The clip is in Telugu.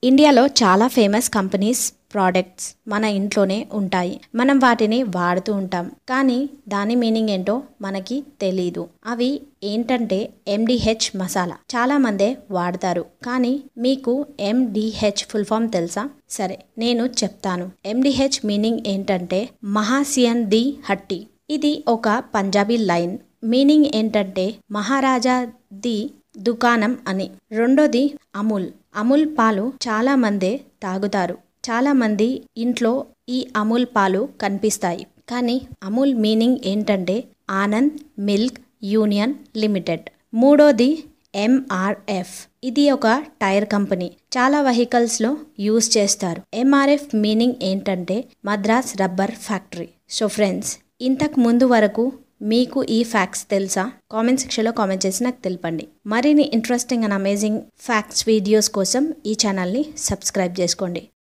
ఇండియాలో చాలా ఫేమస్ కంపెనీస్ ప్రోడక్ట్స్ మన ఇంట్లోనే ఉంటాయి. మనం వాటిని వాడుతూ ఉంటాం. కానీ దాని మీనింగ్ ఏంటో మనకి తెలీదు. అవి ఏంటంటే MDH మసాలా. చాలా మందే వాడతారు. కానీ మీకు MDH ఫుల్ ఫామ్ తెలుసా? సరే, నేను చెప్తాను. MDH మీనింగ్ ఏంటంటే మహాసియన్ ది హట్టి. ఇది ఒక పంజాబీ లైన్. మీనింగ్ ఏంటంటే మహారాజా ది దుకాణం అని. రెండోది అమూల్. అమూల్ పాలు చాలా మందే తాగుతారు. చాలా మంది ఇంట్లో ఈ అమూల్ పాలు కనిపిస్తాయి. కానీ అమూల్ మీనింగ్ ఏంటంటే ఆనంద్ మిల్క్ యూనియన్ లిమిటెడ్. మూడోది MRF. ఇది ఒక టైర్ కంపెనీ. చాలా వెహికల్స్ లో యూజ్ చేస్తారు. MRF మీనింగ్ ఏంటంటే Madras rubber factory. So friends, ఇంతకు ముందు వరకు మీకు ఈ ఫ్యాక్ట్స్ తెలుసా? కామెంట్ సెక్షన్లో కామెంట్ చేసి నాకు తెలపండి. మరిన్ని interesting and amazing facts videos కోసం ఈ ఛానల్ని సబ్స్క్రైబ్ చేసుకోండి.